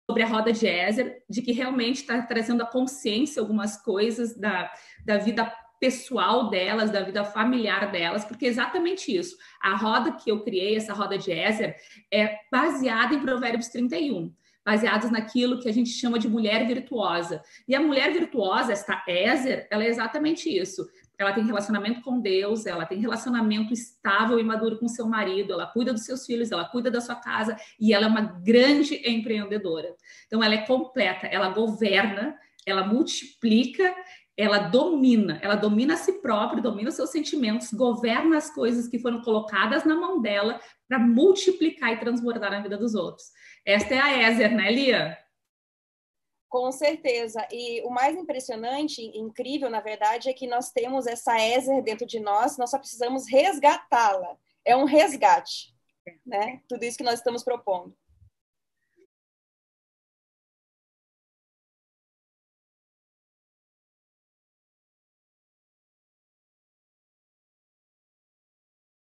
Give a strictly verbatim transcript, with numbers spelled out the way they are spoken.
sobre a roda de Ézer, de que realmente está trazendo a consciência algumas coisas da, da vida pessoal delas, da vida familiar delas, porque é exatamente isso. A roda que eu criei, essa roda de Ézer, é baseada em Provérbios trinta e um, baseados naquilo que a gente chama de mulher virtuosa. E a mulher virtuosa, esta Ézer, ela é exatamente isso. Ela tem relacionamento com Deus, ela tem relacionamento estável e maduro com seu marido, ela cuida dos seus filhos, ela cuida da sua casa e ela é uma grande empreendedora. Então, ela é completa, ela governa, ela multiplica, ela domina, ela domina a si própria, domina os seus sentimentos, governa as coisas que foram colocadas na mão dela para multiplicar e transbordar na vida dos outros. Esta é a Ézer, né, Lia? Com certeza. E o mais impressionante, incrível, na verdade, é que nós temos essa Ézer dentro de nós, nós só precisamos resgatá-la. É um resgate, né? Tudo isso que nós estamos propondo.